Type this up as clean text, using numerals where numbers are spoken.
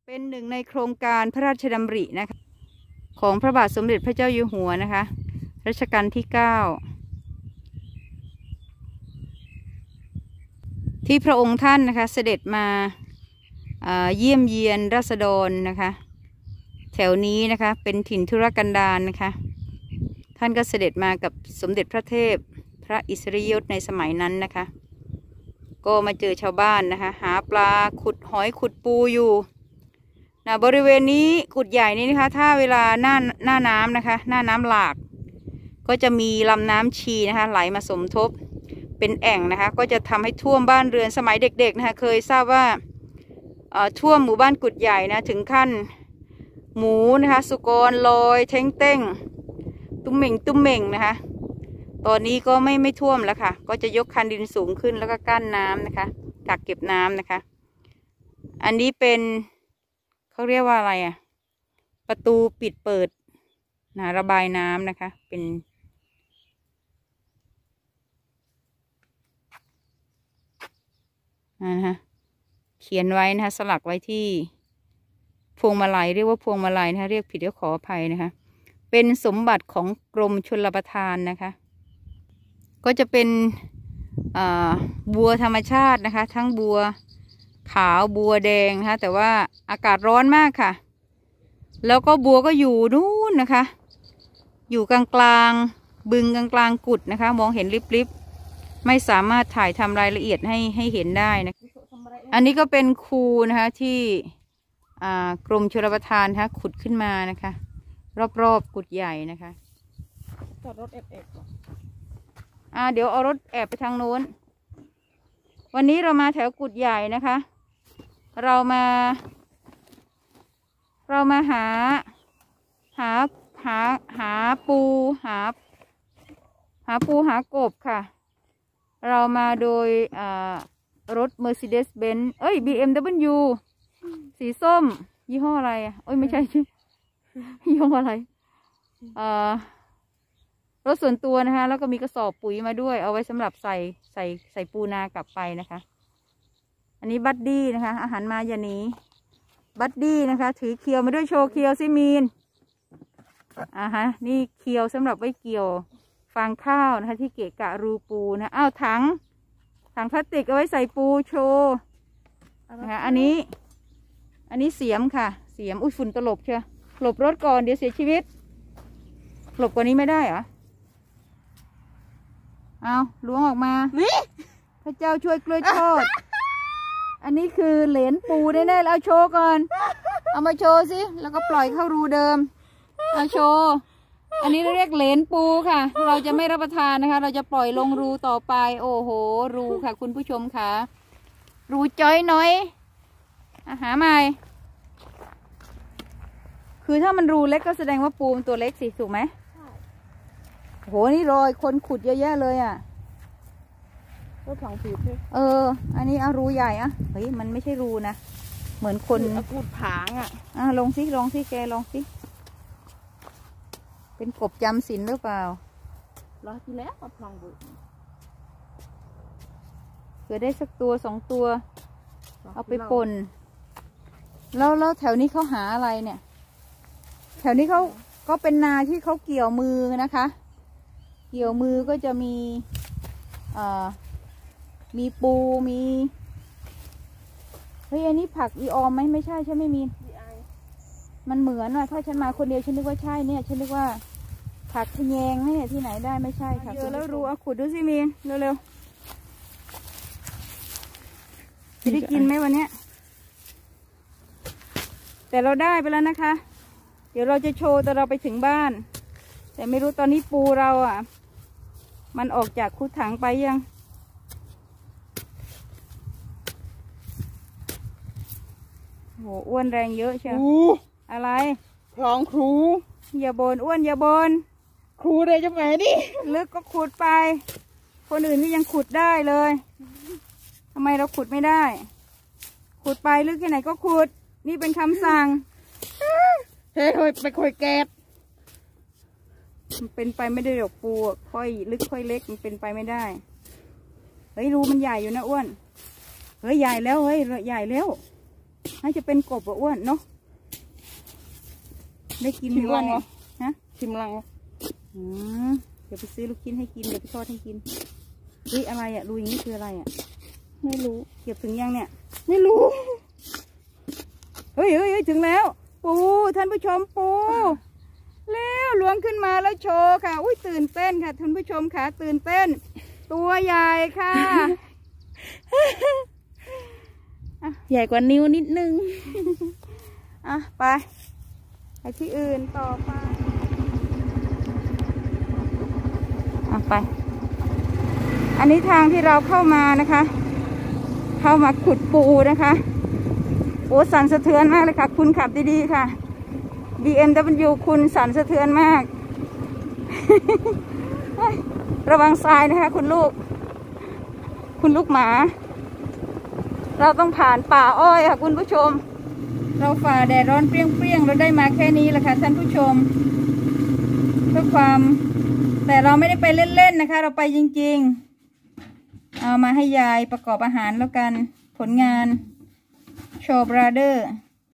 เป็นหนึ่งในโครงการพระราชดำรินะคะของพระบาทสมเด็จพระเจ้าอยู่หัวนะคะรัชกาลที่9ที่พระองค์ท่านนะคะเสด็จมาเยี่ยมเยียนราษฎรนะคะแถวนี้นะคะเป็นถิ่นธุรกันดารนะคะท่านก็เสด็จมากับสมเด็จพระเทพพระอิสริยยศในสมัยนั้นนะคะก็มาเจอชาวบ้านนะคะหาปลาขุดหอยขุดปูอยู่บริเวณนี้กุดใหญ่นี้นะคะถ้าเวลาหน้าน้ำนะคะหน้าน้ำหลากก็จะมีลำน้ำชีนะคะไหลมาสมทบเป็นแอ่งนะคะก็จะทำให้ท่วมบ้านเรือนสมัยเด็กๆนะคะเคยทราบว่าท่วมหมู่บ้านกุดใหญ่นะถึงขั้นหมูนะคะสุกรลอยเท้งเต้งตุ้มเหม่งตุ้มเหม่งนะคะตอนนี้ก็ไม่ท่วมแล้วค่ะก็จะยกคันดินสูงขึ้นแล้วก็กั้นน้ำนะคะกักเก็บน้ำนะคะอันนี้เป็นเขาเรียกว่าอะไรประตูปิดเปิดระบายน้ำนะคะเป็นนะคะเขียนไว้นะคะสลักไว้ที่พวงมาลัยเรียกว่าพวงมาลัยนะคะเรียกผิดก็ขออภัยนะคะเป็นสมบัติของกรมชลประทานนะคะก็จะเป็นบัวธรรมชาตินะคะทั้งบัวขาวบัวแดงนะคะแต่ว่าอากาศร้อนมากค่ะแล้วก็บัวก็อยู่นู่นนะคะอยู่กลางบึงกลางกุดนะคะมองเห็นริบๆไม่สามารถถ่ายทำรายละเอียดให้เห็นได้นะอันนี้ก็เป็นคูนะคะที่กรมชลประทานนะคะขุดขึ้นมานะคะรอบกุดใหญ่นะคะจอดรถแอบเดี๋ยวเอารถแอบไปทางโน้นวันนี้เรามาแถวกุดใหญ่นะคะเรามาหาปูหากบค่ะเรามาโดยรถ Mercedes-Benz BMW สีส้มยี่ห้ออะไรไม่ใช่ยี่ห้ออะไรรถส่วนตัวนะคะแล้วก็มีกระสอบปุ๋ยมาด้วยเอาไว้สำหรับใส่ปูนากลับไปนะคะอันนี้บัดดี้นะคะอาหารมาอย่าหนีบัดดี้นะคะถือเคียวมาด้วยโชว์เคียวซิมีนนี่เคียวสำหรับไว้เกี่ยวฟางข้าวนะคะที่เกะกะรูปูนะถังพลาสติกเอาไว้ใส่ปูโชว์นะคะอันนี้เสียมค่ะเสียมฝุ่นตลบเชียวหลบรถก่อนเดี๋ยวเสียชีวิตหลบกว่านี้ไม่ได้เหรอล้วงออกมาพระเจ้าช่วยกล้วยทอดอันนี้คือเหลนปูแน่ๆแล้วโชว์ก่อนเอามาโชว์สิแล้วก็ปล่อยเข้ารูเดิมเอาโชว์อันนี้เรียกเหลนปูค่ะเราจะไม่รับประทานนะคะเราจะปล่อยลงรูต่อไปโอ้โหรูค่ะคุณผู้ชมค่ะรูจ้อยน้อยหาใหม่คือถ้ามันรูเล็กก็แสดงว่าปูมันตัวเล็กสิถูกไหมโหนี่รอยคนขุดเยอะแยะเลยรถถังผิดอันนี้รูใหญ่เฮ้ยมันไม่ใช่รูนะเหมือนคนขุดผางลงสิแกลองสิเป็นกบจำศีลหรือเปล่ารอที่แล้วลองดูเกิดได้สักตัว2ตัวเอาไปป่นแล้วแถวนี้เขาหาอะไรเนี่ยแถวนี้เขาก็เป็นนาที่เขาเกี่ยวมือนะคะเกี่ยวมือก็จะมีปูมีเฮ้ยอันนี้ผักอีออมไหมไม่ใช่ใช่ไม่มีมันเหมือนถ้าฉันมาคนเดียวฉันนึกว่าใช่เนี่ยฉันนึกว่าผักทะแยงเนี่ยที่ไหนได้ไม่ใช่ค่ะเจอแล้วรู้ขุดดูสิมีนเร็วๆจะได้กินไหมวันนี้แต่เราได้ไปแล้วนะคะเดี๋ยวเราจะโชว์แต่เราไปถึงบ้านแต่ไม่รู้ตอนนี้ปูเรามันออกจากคุดถังไปยังโหอ้วนแรงเยอะใช่ไหมอะไรคลองครูอย่าบนอ้วนอย่าบนครูเลยจะไปดิลึกก็ขุดไปคนอื่นนี่ยังขุดได้เลยทำไมเราขุดไม่ได้ขุดไปลึกแค่ไหนก็ขุดนี่เป็นคำสั่งเฮ้ยไปค่อยแกบมันเป็นไปไม่ได้หรอกปูค่อยลึกค่อยเล็กมันเป็นไปไม่ได้เฮ้ยรูมันใหญ่อยู่นะอ้วนเฮ้ยใหญ่แล้วเฮ้ยใหญ่แล้วน่าจะเป็นกบอ้วนเนาะได้กินหรือว่าเนี่ยฮะชิมลังเดี๋ยวไปซื้อลูกชิ้นให้กินเดี๋ยวไปทอดให้กินอะไรอ่ะรูอย่างนี้คืออะไรอ่ะไม่รู้เก็บถึงยังเนี่ยไม่รู้เฮ้ยถึงแล้วปูท่านผู้ชมปูแล้วล้วงขึ้นมาแล้วโชว์ค่ะอุ้ยตื่นเต้นค่ะท่านผู้ชมค่ะตื่นเต้นตัวใหญ่ค่ะใหญ่กว่านิ้วนิดนึงไปที่อื่นต่อไปไปอันนี้ทางที่เราเข้ามานะคะเข้ามาขุดปูนะคะโอ้สั่นสะเทือนมากเลยค่ะคุณขับดีๆค่ะ BMW คุณสั่นสะเทือนมาก ระวังทรายนะคะคุณลูกหมาเราต้องผ่านป่าอ้อยค่ะคุณผู้ชมเราฝ่าแดดร้อนเปรี้ยงเราได้มาแค่นี้แหละค่ะท่านผู้ชมเพื่อความแต่เราไม่ได้ไปเล่นๆนะคะเราไปจริงๆเอามาให้ยายประกอบอาหารแล้วกันผลงานโชว์บราเดอร์